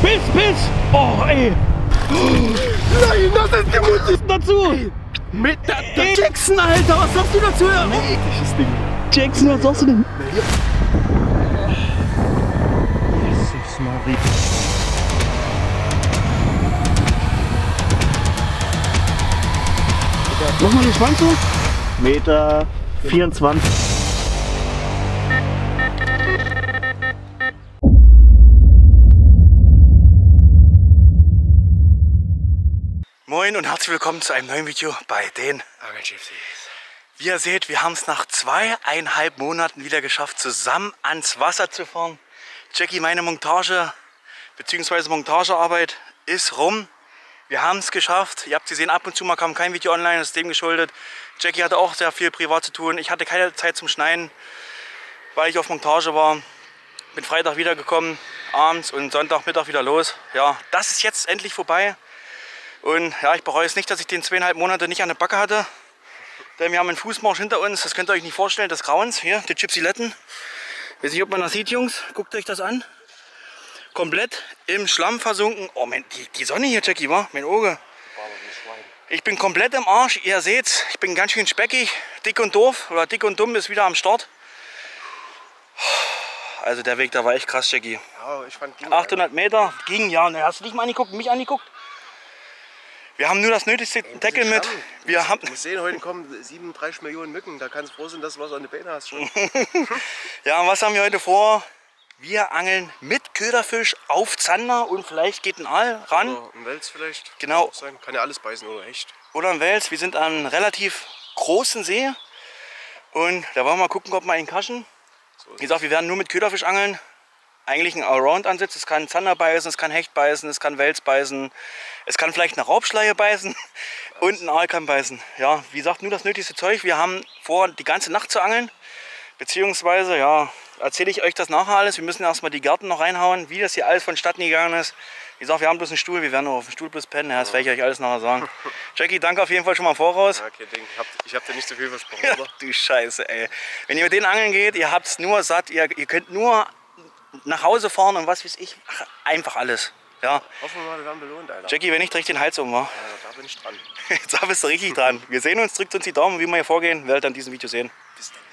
Pilz! Oh, ey! Nein, das ist gemutet! Dazu! Ey, mit der Jackson, Alter, was sagst du dazu? Ekliges Ding. Jackson, was sagst du denn? Jesus Maria. Mach mal den Schwanz so. Meter 24. Moin und herzlich willkommen zu einem neuen Video bei den Angelgypsies. Wie ihr seht, wir haben es nach 2,5 Monaten wieder geschafft, zusammen ans Wasser zu fahren. Jackie, meine Montage bzw. Montagearbeit ist rum. Wir haben es geschafft. Ihr habt gesehen, ab und zu mal kam kein Video online, das ist dem geschuldet. Jackie hatte auch sehr viel privat zu tun. Ich hatte keine Zeit zum Schneiden, weil ich auf Montage war. Bin Freitag wiedergekommen, abends, und Sonntagmittag wieder los. Ja, das ist jetzt endlich vorbei. Und ja, ich bereue es nicht, dass ich den 2,5 Monate nicht an der Backe hatte. Denn wir haben einen Fußmarsch hinter uns, das könnt ihr euch nicht vorstellen, des Grauens. Hier, die Gypsiletten. Weiß nicht, ob man das sieht, Jungs. Guckt euch das an. Komplett im Schlamm versunken. Oh, Mann, die Sonne hier, Jackie, war mein Auge. Ich bin komplett im Arsch. Ihr seht's, ich bin ganz schön speckig. Dick und doof oder dick und dumm ist wieder am Start. Also der Weg, da war echt krass, Jackie. Ja, ich fand ging, 800 Meter ging, ja. Ne, hast du dich mal angeguckt, mich angeguckt? Wir haben nur das nötigste Deckel mit. Du musst sehen, heute kommen 37 Millionen Mücken. Da kannst du froh sein, dass du was an den Beinen hast schon. Ja, und was haben wir heute vor? Wir angeln mit Köderfisch auf Zander und vielleicht geht ein Aal ran. Oder ein Wels vielleicht. Genau. Kann ja alles beißen oder Hecht. Oder ein Wels. Wir sind an einem relativ großen See. Und da wollen wir mal gucken, ob wir einen kaschen. So Wie gesagt, wir werden nur mit Köderfisch angeln. Eigentlich ein Allround-Ansatz. Es kann Zander beißen, es kann Hecht beißen, es kann Wels beißen. Es kann vielleicht eine Raubschleie beißen und ein Aal kann beißen. Ja, wie gesagt, nur das nötigste Zeug. Wir haben vor, die ganze Nacht zu angeln. Beziehungsweise, ja, erzähle ich euch das nachher alles. Wir müssen erstmal die Gärten noch reinhauen, wie das hier alles vonstatten gegangen ist. Wie gesagt, wir haben bloß einen Stuhl, wir werden nur auf dem Stuhl bloß pennen. Ja, das werde ich euch alles nachher sagen. Jackie, danke auf jeden Fall schon mal voraus. Ja, okay, ich hab dir nicht so viel versprochen, Ja, oder? du Scheiße, ey. Wenn ihr mit denen angeln geht, ihr habt es nur satt, ihr könnt nur nach Hause fahren und was weiß ich, ach, einfach alles. Ja. Hoffen wir mal, wir werden belohnt, Alter. Jackie, wenn ich direkt den Hals um war. Ja, da bin ich dran. Jetzt bist du richtig dran. Wir sehen uns, drückt uns die Daumen, wie wir hier vorgehen, werdet ihr in diesem Video sehen. Bis dann.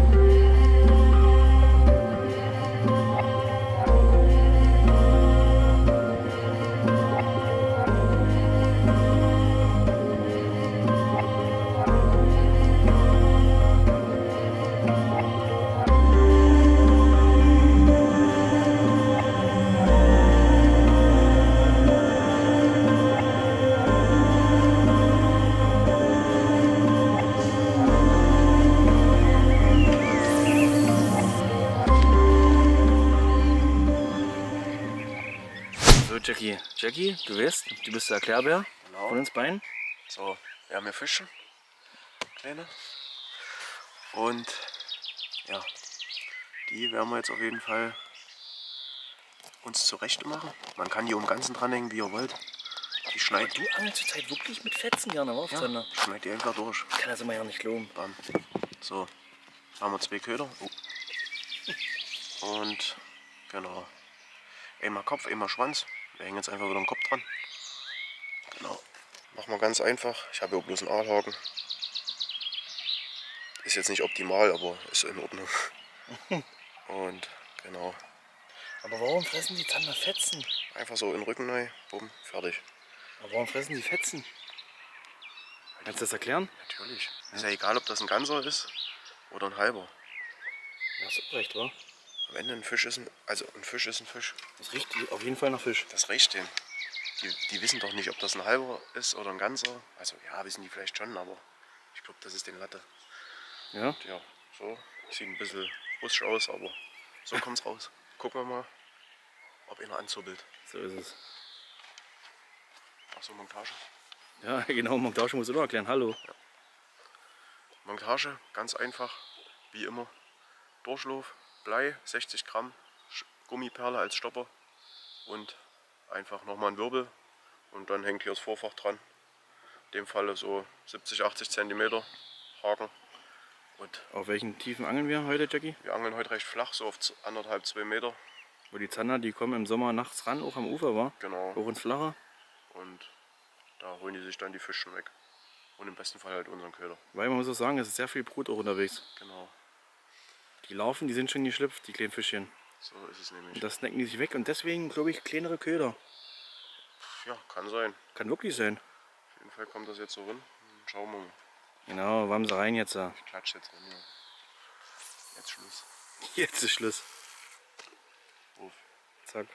So, Jackie, du weißt, du bist der Erklärbär von uns beiden. So, wir haben hier Fische. Kleine. Und ja, die werden wir jetzt auf jeden Fall uns zurecht machen. Man kann die um Ganzen dranhängen, wie ihr wollt. Die schneidet. Du angelst zur Zeit wirklich mit Fetzen gerne, wa? Ja, schneid die einfach durch. Kann das immer ja nicht glauben. Bam. So, haben wir 2 Köder. Und genau. Einmal Kopf, einmal Schwanz. Wir hängen jetzt einfach wieder den Kopf dran. Genau. Machen wir ganz einfach. Ich habe hier bloß einen Aalhaken. Ist jetzt nicht optimal, aber ist in Ordnung. Und genau. Aber warum fressen die Zander Fetzen? Einfach so in den Rücken rein. Bumm, fertig. Aber warum fressen die Fetzen? Kannst du das erklären? Natürlich. Ist ja egal, ob das ein Ganzer ist oder ein halber. Ja, hast du recht, wa? Am Ende ein Fisch ist ein Fisch ist ein Fisch. Das riecht auf jeden Fall nach Fisch. Das riecht denen. Die wissen doch nicht, ob das ein halber ist oder ein ganzer. Also ja, wissen die vielleicht schon, aber ich glaube, das ist den Latte. Ja? Ja, so. Sieht ein bisschen russisch aus, aber so kommt's raus. Gucken wir mal, ob einer anzubbelt. So ist es. Achso, Montage. Ja, genau, Montage musst du doch erklären. Hallo. Ja. Montage, ganz einfach, wie immer. Durchlauf, Blei, 60 Gramm, Gummiperle als Stopper und einfach nochmal ein Wirbel und dann hängt hier das Vorfach dran. In dem Falle so 70, 80 cm Haken. Und auf welchen Tiefen angeln wir heute, Jackie? wir angeln heute recht flach, so auf 1,5, 2 Meter. Wo die Zander, die kommen im Sommer nachts ran, auch am Ufer, war? Genau. Auch ins Flache. Und da holen die sich dann die Fischchen weg. Und im besten Fall halt unseren Köder. Weil man muss auch sagen, es ist sehr viel Brut auch unterwegs. Genau. Die Larven, die sind schon geschlüpft, die kleinen Fischchen. So ist es nämlich. Und das snacken die sich weg und deswegen, glaube ich, kleinere Köder. Ja, kann sein. Kann wirklich sein. Auf jeden Fall kommt das jetzt so rein. Schauen wir mal. Genau, warum sie rein jetzt da? Ich klatsche jetzt rein. Ja. Jetzt Schluss. Jetzt ist Schluss. Ruf. Zack.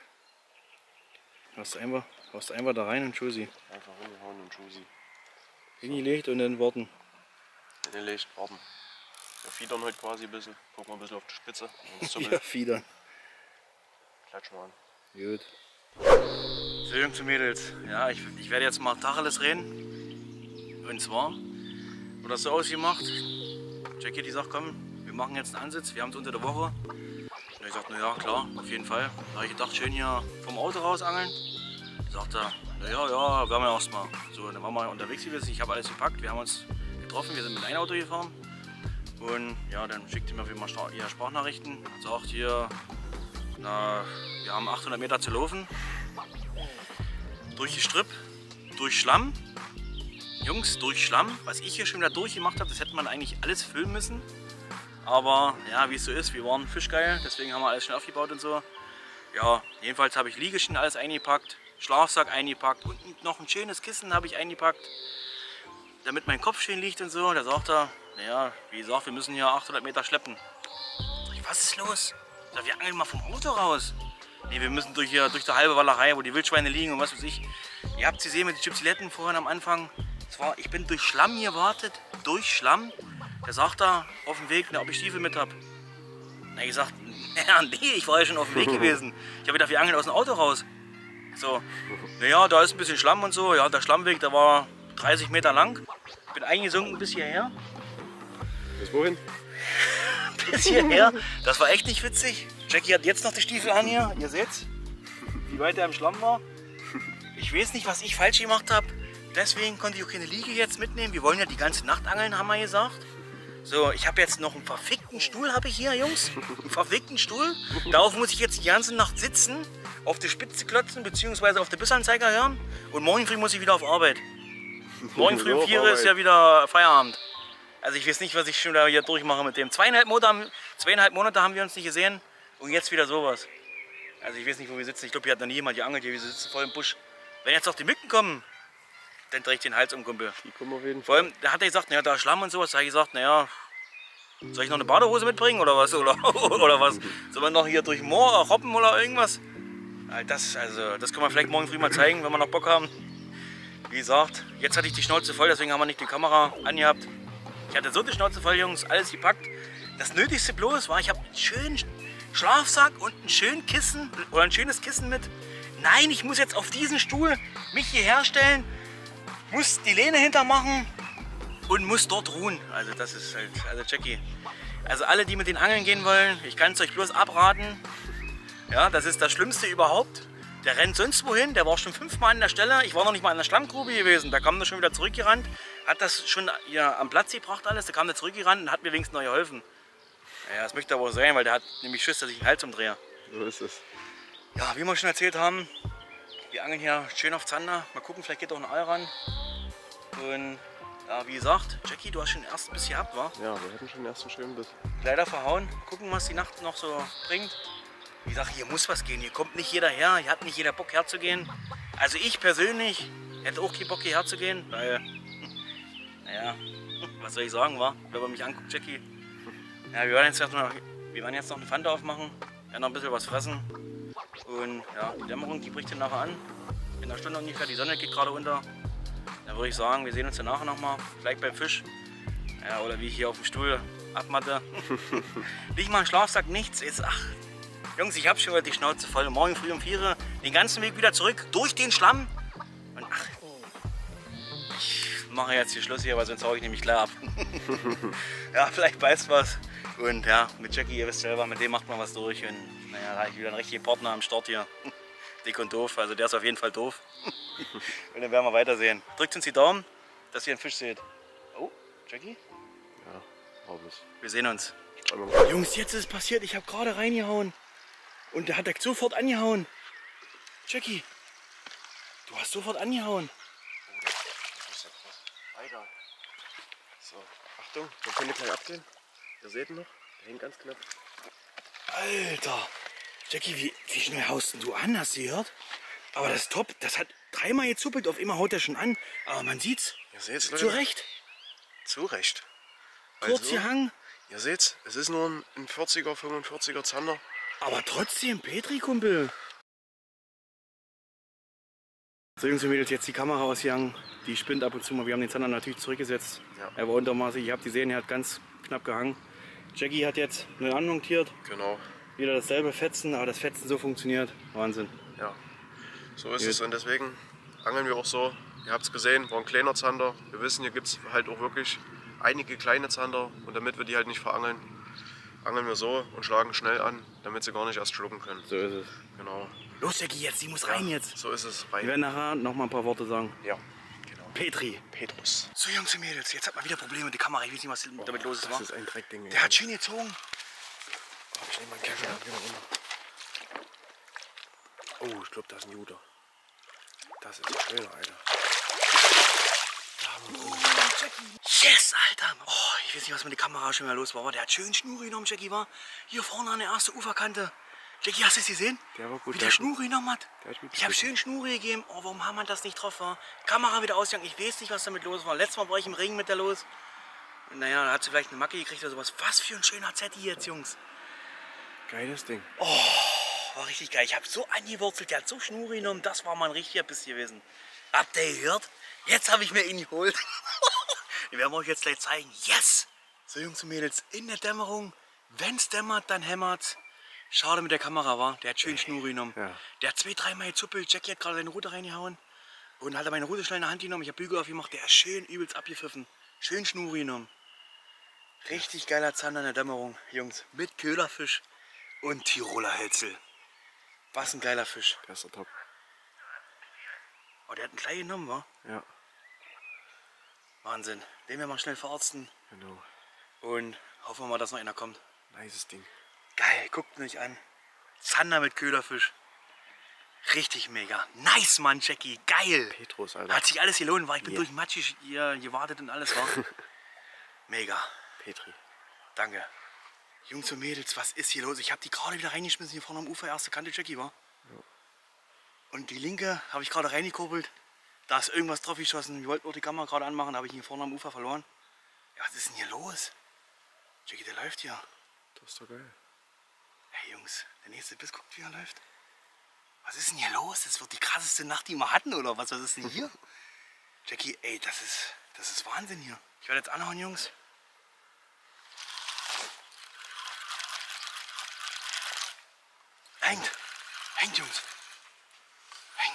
Haust einfach da rein und Tschüssi. Einfach hingehauen und Tschüssi. Hingelegt und dann warten. Hingelegt, warten. Wir fiedern heute quasi ein bisschen. Gucken wir ein bisschen auf die Spitze. Ja, Fiedern. Klatschen wir an. Gut. So, Jungs und Mädels. Ja, ich werde jetzt mal Tacheles reden. Und zwar wird das so ausgemacht. Jackie, die sagt, komm, wir machen jetzt einen Ansitz. Wir haben es unter der Woche. Und ich sagte, na ja, klar, auf jeden Fall. Da habe ich gedacht, schön hier vom Auto raus angeln. Sagt er, na ja, werden wir erstmal. So, dann waren wir unterwegs gewesen. Ich habe alles gepackt. Wir haben uns getroffen. Wir sind mit einem Auto gefahren. Und ja, dann schickt er mir wie immer Sprachnachrichten. Sagt hier, na, wir haben 800 Meter zu laufen. Durch Gestrüpp, durch Schlamm. Jungs, durch Schlamm. Was ich hier schon wieder durchgemacht habe, das hätte man eigentlich alles filmen müssen. Aber ja, wie es so ist, wir waren fischgeil, deswegen haben wir alles schon aufgebaut und so. Ja, jedenfalls habe ich Liegeschen alles eingepackt, Schlafsack eingepackt und noch ein schönes Kissen habe ich eingepackt, damit mein Kopf schön liegt und so. Da sagt er, naja, wie gesagt, wir müssen hier 800 Meter schleppen. Sag ich, was ist los? Sag, wir angeln mal vom Auto raus. Nee, wir müssen durch die halbe Wallerei, wo die Wildschweine liegen und was weiß ich. Ihr habt sie gesehen mit den Chipsiletten vorhin am Anfang. Ich bin durch Schlamm gewartet, durch Schlamm. Der sagt da auf dem Weg, ob ich Stiefel mit habe. Na, ich gesagt, ja, nee, ich war ja schon auf dem Weg gewesen. Ich habe gedacht, wir angeln aus dem Auto raus. So, naja, da ist ein bisschen Schlamm und so. Ja, der Schlammweg, der war 30 Meter lang. Ich bin eingesunken bis hierher. Bis wohin? Bis hierher. Das war echt nicht witzig. Jackie hat jetzt noch die Stiefel an hier. Ihr seht's, wie weit er im Schlamm war. Ich weiß nicht, was ich falsch gemacht habe. Deswegen konnte ich auch keine Liege jetzt mitnehmen. Wir wollen ja die ganze Nacht angeln, haben wir gesagt. So, ich habe jetzt noch einen verfickten Stuhl, habe ich hier, Jungs. Einen verfickten Stuhl. Darauf muss ich jetzt die ganze Nacht sitzen, auf die Spitze klotzen, beziehungsweise auf den Bissanzeiger hören. Und morgen früh muss ich wieder auf Arbeit. Morgen früh um 4 Uhr ist ja wieder Feierabend. Also ich weiß nicht, was ich schon da hier durchmache mit dem. 2,5 Monate haben wir uns nicht gesehen und jetzt wieder sowas. Also ich weiß nicht, wo wir sitzen. Ich glaube, hier hat noch nie jemand geangelt. Hier, wir sitzen voll im Busch. Wenn jetzt noch die Mücken kommen, dann drehe ich den Hals um, Kumpel. Die kommen auf jeden Vor Fall. allem, da hat er gesagt, naja, da ist Schlamm und sowas. Da habe ich gesagt, naja, soll ich noch eine Badehose mitbringen oder was? Oder was? Soll man noch hier durch den Moor hoppen oder irgendwas? Das können wir vielleicht morgen früh mal zeigen, wenn wir noch Bock haben. Wie gesagt, jetzt hatte ich die Schnauze voll, deswegen haben wir nicht die Kamera angehabt. Ich hatte so die Schnauze voll, Jungs, alles gepackt. Das Nötigste bloß war, ich habe einen schönen Schlafsack und ein schönes Kissen oder ein schönes Kissen mit. Nein, ich muss jetzt auf diesen Stuhl mich hierher stellen, muss die Lehne hintermachen und muss dort ruhen. Also das ist halt, also Jackie. Also alle, die mit den Angeln gehen wollen, ich kann es euch bloß abraten. Ja, das ist das Schlimmste überhaupt. Der rennt sonst wohin, der war schon 5-mal an der Stelle. Ich war noch nicht mal an der Schlammgrube gewesen. Da kam er schon wieder zurückgerannt, hat das schon ja, am Platz gebracht alles. Da kam er zurückgerannt und hat mir wenigstens noch geholfen. Ja, das möchte aber sein, weil der hat nämlich Schiss, dass ich den Hals umdrehe. So ist es. Ja, wie wir schon erzählt haben, wir angeln hier schön auf Zander. Mal gucken, vielleicht geht auch ein Aal ran. Und ja, wie gesagt, Jackie, du hast schon den ersten Biss gehabt, wa? Ja, wir hatten schon den ersten schönen Biss. Leider verhauen. Gucken, was die Nacht noch so bringt. Wie gesagt, hier muss was gehen. Hier kommt nicht jeder her. Hier hat nicht jeder Bock herzugehen. Also ich persönlich hätte auch keinen Bock hierher zu gehen, weil, naja, was soll ich sagen, wa? Wenn man mich anguckt, Jackie. Ja, wir werden jetzt noch eine Pfand aufmachen, werden noch ein bisschen was fressen. Und ja, die Dämmerung, die bricht dann nachher an. In einer Stunde ungefähr, die Sonne geht gerade unter. Dann würde ich sagen, wir sehen uns dann nachher nochmal, vielleicht beim Fisch. Ja, oder wie ich hier auf dem Stuhl abmatte. Nicht mal ein Schlafsack, nichts. Jetzt, ach, Jungs, ich habe schon heute die Schnauze voll. Morgen früh um 4 Uhr den ganzen Weg wieder zurück, durch den Schlamm. Und ach, ich mache jetzt hier Schluss hier, weil sonst haue ich nämlich klar ab. Ja, vielleicht beißt was. Und ja, mit Jackie, ihr wisst selber, mit dem macht man was durch. Und naja, da habe ich wieder einen richtigen Partner am Start hier. Dick und doof, also der ist auf jeden Fall doof. Und dann werden wir weitersehen. Drückt uns die Daumen, dass ihr einen Fisch seht. Oh, Jackie? Ja, hau bis. Wir sehen uns. Jungs, jetzt ist es passiert, ich habe gerade reingehauen. Und der hat sofort angehauen. Jackie, du hast sofort angehauen. Oh, das ist ja krass. Alter. So, Achtung, wir können gleich abgehen. Ihr seht ihn noch, der hängt ganz knapp. Alter. Jackie, wie schnell haust du an? Hast du gehört? Aber das ist top. Das hat dreimal gezuppelt. Auf immer haut er schon an. Aber man sieht's. Ihr seht's, Leute. Zu Recht. Zu Recht. Kurz gehangen. Ihr seht's, es ist nur ein 40er, 45er Zander. Aber trotzdem, Petri, Kumpel. So, Jungs und Mädels, jetzt die Kamera ausgegangen. Die spinnt ab und zu mal. Wir haben den Zander natürlich zurückgesetzt. Ja. Er war untermaßig. Ihr habt gesehen, er hat ganz knapp gehangen. Jackie hat jetzt neu anmontiert. Genau. Wieder dasselbe Fetzen, aber das Fetzen so funktioniert. Wahnsinn. Ja, so ist es. Und deswegen angeln wir auch so. Ihr habt es gesehen, war ein kleiner Zander. Wir wissen, hier gibt es halt auch wirklich einige kleine Zander. Und damit wir die halt nicht verangeln, angeln wir so und schlagen schnell an, damit sie gar nicht erst schlucken können. So ist es. Genau. Los, Jackie, jetzt, die muss rein jetzt. So ist es. Rein. Wir werden nachher noch mal ein paar Worte sagen. Ja, genau. Petri. Petrus. So, Jungs und Mädels, jetzt hat man wieder Probleme mit der Kamera. Ich weiß nicht, was damit los ist. Das ist ein Dreckding. Der hat schön gezogen. Oh, ich nehme meinen Kescher wieder runter. Oh, ich glaube, da ist ein Juder. Das ist ein schöner, Alter. Yes, Alter. Oh, ich weiß nicht, was mit der Kamera schon mal los war. Aber der hat schön Schnur genommen, Jackie, war. Hier vorne an der ersten Uferkante. Jackie, hast du es gesehen? Der war gut. Wie der Schnur genommen hat. Ich habe gespielt. schön Schnur gegeben. Oh, warum haben wir das nicht drauf? War? Kamera wieder ausgegangen. Ich weiß nicht, was damit los war. Letztes Mal war ich im Regen mit der los. Naja, da hat sie vielleicht eine Macke gekriegt oder sowas. Was für ein schöner Zetti jetzt, Jungs. Geiles Ding. Oh, war richtig geil. Ich habe so angewurzelt, der hat so Schnur genommen. Das war mal ein richtiger Biss gewesen. Habt ihr gehört? Jetzt habe ich mir ihn geholt. Wir werden euch jetzt gleich zeigen. Yes! So, Jungs und Mädels, in der Dämmerung. Wenn es dämmert, dann hämmert's. Schade mit der Kamera, war. Der hat schön Schnur genommen. Ja. Der hat 2-3 Mal gezuppelt. Jackie hat gerade seine Rute reingehauen. Und hat meine Rute schnell in der Hand genommen. Ich habe Bügel aufgemacht. Der ist schön übelst abgepfiffen. Schön Schnur genommen. Richtig geiler Zander in der Dämmerung, Jungs. Mit Köderfisch und Tiroler Hölzel. Was ein geiler Fisch. Der ist doch top. Oh, der hat einen kleinen genommen, wa? Ja. Wahnsinn. Den wir mal schnell verarzten. Genau. Und hoffen wir mal, dass noch einer kommt. Nices Ding. Geil, guckt mich an. Zander mit Köderfisch. Richtig mega. Nice, Mann, Jackie. Geil. Petrus, Alter. Hat sich alles gelohnt, war. Ich bin durch matschig hier gewartet und alles, war. Mega. Petri. Danke. Jungs und Mädels, was ist hier los? Ich habe die gerade wieder reingeschmissen hier vorne am Ufer, erste Kante, Jackie, war. Ja. Und die linke habe ich gerade reingekurbelt. Da ist irgendwas drauf geschossen. Wir wollten auch die Kamera gerade anmachen, da habe ich ihn hier vorne am Ufer verloren. Ja, was ist denn hier los? Jackie, der läuft hier. Das ist doch geil. Hey Jungs, der nächste Biss, guckt, wie er läuft. Was ist denn hier los? Das wird die krasseste Nacht, die wir hatten, oder was? Was ist denn hier? Jackie, ey, das ist Wahnsinn hier. Ich werde jetzt anhauen, Jungs. Hängt. Hängt, Jungs. Hängt.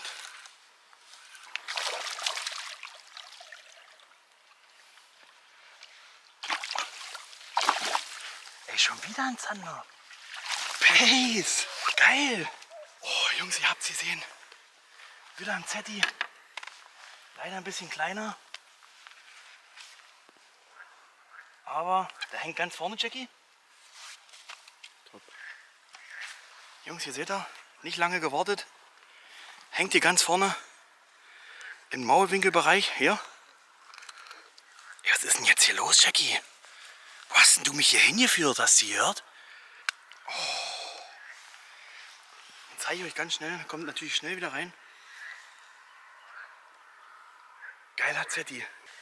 Ey, schon wieder ein Zander. Pace. Geil. Oh, Jungs, ihr habt's gesehen. Wieder ein Zetti. Leider ein bisschen kleiner. Aber der hängt ganz vorne, Jackie. Top. Jungs, hier seht ihr, nicht lange gewartet. Hängt hier ganz vorne im Maulwinkelbereich. Hier. Ja, was ist denn jetzt hier los, Jackie? Wo hast denn du mich hier hingeführt? Hast du gehört? Oh. Dann zeige ich euch ganz schnell. Kommt natürlich schnell wieder rein. Geiler Zetti.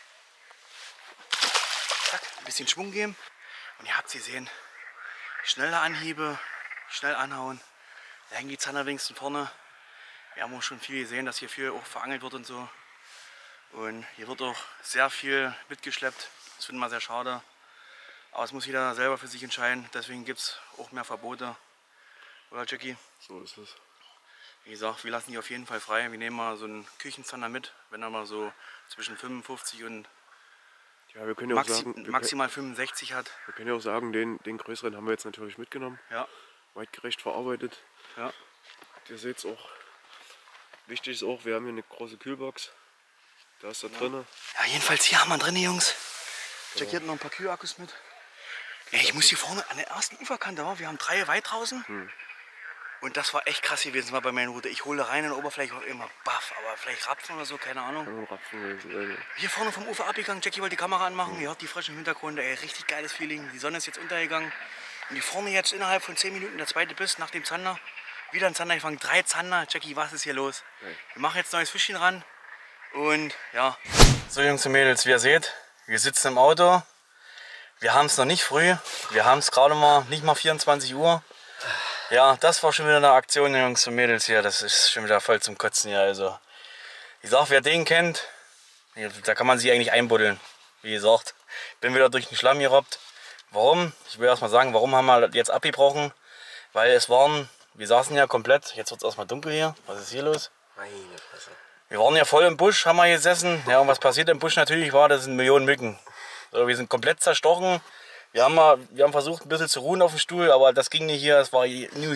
Zack, ein bisschen Schwung geben. Und ihr habt sie gesehen. Schnelle Anhiebe, schnell anhauen. Da hängen die Zander wenigstens vorne. Wir haben auch schon viel gesehen, dass hier viel auch verangelt wird und so. Und hier wird auch sehr viel mitgeschleppt. Das finden wir sehr schade. Aber es muss jeder selber für sich entscheiden. Deswegen gibt es auch mehr Verbote. Oder Jackie? So ist es. Wie gesagt, wir lassen die auf jeden Fall frei. Wir nehmen mal so einen Küchenzander mit, wenn er mal so zwischen 55 und ja, wir können ja auch sagen, maximal 65 hat. Wir können ja auch sagen, den größeren haben wir jetzt natürlich mitgenommen. Ja. Weitgerecht verarbeitet. Ja. Ihr seht es auch. Wichtig ist auch, wir haben hier eine große Kühlbox. Da ist da drin. Ja, jedenfalls hier haben wir drin, Jungs. Jackie hat noch ein paar Kühlakkus mit. Ey, ich muss hier vorne an der ersten Uferkante, wir haben 3 weit draußen. Und das war echt krass gewesen mal bei meiner Route. Ich hole rein in der Oberfläche auch immer baff, aber vielleicht Rapfen oder so, keine Ahnung. Hier vorne vom Ufer abgegangen, Jackie wollte die Kamera anmachen, ihr hört die frischen Hintergründe, ey, richtig geiles Feeling. Die Sonne ist jetzt untergegangen. Und hier vorne jetzt innerhalb von 10 Minuten der zweite Biss nach dem Zander. Wieder ein Zander gefangen, 3 Zander. Jackie, was ist hier los? Wir machen jetzt neues Fischchen ran. Und ja. So Jungs und Mädels, wie ihr seht, wir sitzen im Auto. Wir haben es noch nicht früh. Wir haben es gerade mal, nicht mal 24 Uhr. Ja, das war schon wieder eine Aktion, Jungs und Mädels hier. Das ist schon wieder voll zum Kotzen hier. Also, ich sag, wer den kennt, da kann man sich eigentlich einbuddeln. Wie gesagt, bin wieder durch den Schlamm gerobbt. Warum? Ich will erst mal sagen, warum haben wir jetzt abgebrochen? Weil es waren, wir saßen ja komplett, jetzt wird es erstmal dunkel hier. Was ist hier los? Meine Fresse. Wir waren ja voll im Busch, haben wir gesessen. Ja, und was passiert im Busch natürlich war, das sind Millionen Mücken. So, wir sind komplett zerstochen. Wir haben versucht ein bisschen zu ruhen auf dem Stuhl, aber das ging nicht hier. Es war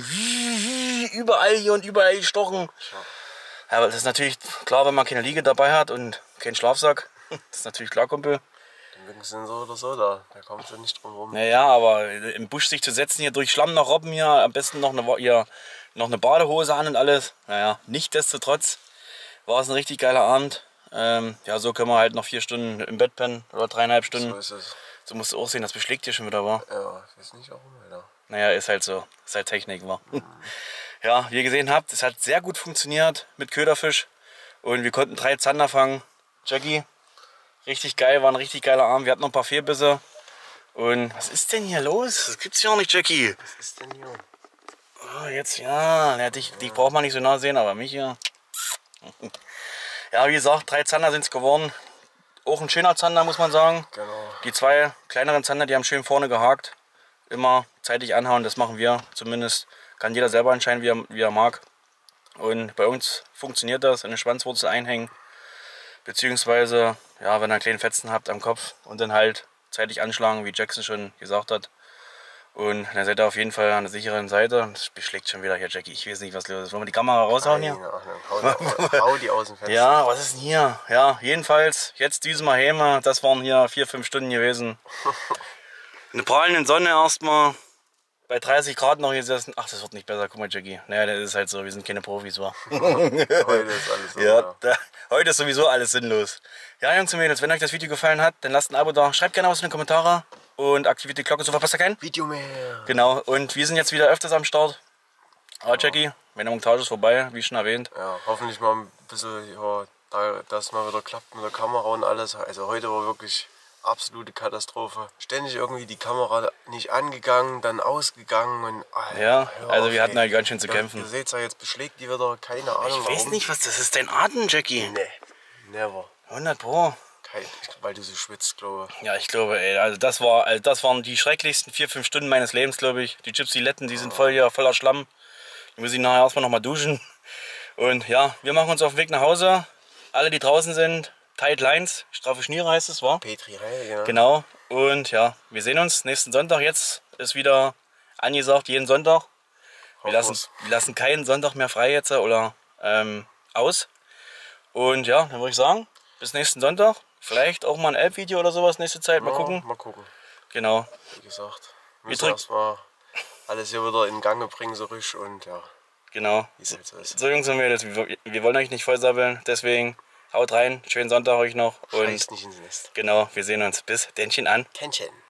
überall hier und überall gestochen. Ja, aber das ist natürlich klar, wenn man keine Liege dabei hat und keinen Schlafsack. Das ist natürlich klar, Kumpel. Die Mücken sind so oder so da. Da kommt schon nicht drum rum. Naja, aber im Busch sich zu setzen, hier durch Schlamm noch robben hier, am besten noch eine Badehose an und alles. Naja, nichtsdestotrotz war es ein richtig geiler Abend. Ja, so können wir halt noch 4 Stunden im Bett pennen oder 3,5 Stunden. So ist es. So musst du auch sehen, das beschlägt hier schon wieder, wa? Ja, ich weiß nicht warum, Alter. Naja, ist halt so. Ist halt Technik, wa? Ja, wie ihr gesehen habt, es hat sehr gut funktioniert mit Köderfisch. Und wir konnten 3 Zander fangen. Jackie, richtig geil, war ein richtig geiler Abend. Wir hatten noch ein paar Fehlbisse. Und was ist denn hier los? Das gibt's ja auch nicht, Jackie. Was ist denn hier? Oh, jetzt, ja, dich braucht man nicht so nah sehen, aber mich hier. Ja, wie gesagt, 3 Zander sind es geworden. Auch ein schöner Zander, muss man sagen. Genau. Die 2 kleineren Zander, die haben schön vorne gehakt. Immer zeitig anhauen, das machen wir zumindest. Kann jeder selber entscheiden, wie er mag. Und bei uns funktioniert das, in eine Schwanzwurzel einhängen. Beziehungsweise, ja, wenn ihr einen kleinen Fetzen habt am Kopf und dann halt zeitig anschlagen, wie Jackson schon gesagt hat. Und dann seid ihr auf jeden Fall an der sicheren Seite. Das beschlägt schon wieder hier, Jackie. Ich weiß nicht, was los ist. Wollen wir die Kamera raushauen hier? Hau die aus dem Fenster. Ja, was ist denn hier? Ja, jedenfalls, jetzt diesmal Häme. Das waren hier 4-5 Stunden gewesen. Eine prallende Sonne erstmal. Bei 30 Grad noch gesessen. Ach, das wird nicht besser. Guck mal, Jackie. Naja, das ist halt so. Wir sind keine Profis, wa? Heute ist alles so. Ja, heute ist sowieso alles sinnlos. Ja, Jungs und Mädels, wenn euch das Video gefallen hat, dann lasst ein Abo da. Schreibt gerne was in die Kommentare. Und aktiviert die Glocke, so verpasst ihr kein Video mehr. Genau, und wir sind jetzt wieder öfters am Start. Aber Jackie, meine Montage ist vorbei, wie schon erwähnt. Ja, hoffentlich mal ein bisschen, ja, dass mal wieder klappt mit der Kamera und alles. Also heute war wirklich absolute Katastrophe. Ständig irgendwie die Kamera nicht angegangen, dann ausgegangen. Und, Alter, ja, also wir hatten ja ganz schön zu kämpfen. Ihr seht ja, jetzt beschlägt die wieder, keine Ahnung Ich weiß nicht, was das ist, dein Atem, Jackie. Nee, never. 100 Pro. Weil du so schwitzt, glaube ich. Ja, ich glaube, ey, also das waren die schrecklichsten 4-5 Stunden meines Lebens, glaube ich. Die Gypsy-Letten, die sind voller Schlamm. Die muss ich nachher erstmal nochmal duschen. Und ja, wir machen uns auf den Weg nach Hause. Alle, die draußen sind, Tight Lines, straffe Schniere heißt es, wa? Petri Reihe, ja. Genau. Und ja, wir sehen uns nächsten Sonntag. Jetzt ist wieder angesagt, jeden Sonntag. Wir lassen keinen Sonntag mehr frei jetzt oder aus. Und ja, dann würde ich sagen, bis nächsten Sonntag. Vielleicht auch mal ein Elb-Video oder sowas nächste Zeit. Mal gucken. Mal gucken. Genau. Wie gesagt, wir müssen erstmal alles hier wieder in Gang bringen, so frisch und ja. Genau. Halt so ist. So Jungs und Mädels, wir wollen euch nicht vollsabbeln. Deswegen haut rein. Schönen Sonntag euch noch. Und Scheiß nicht ins Nest. genau, wir sehen uns. Bis Dännchen an. Kännchen.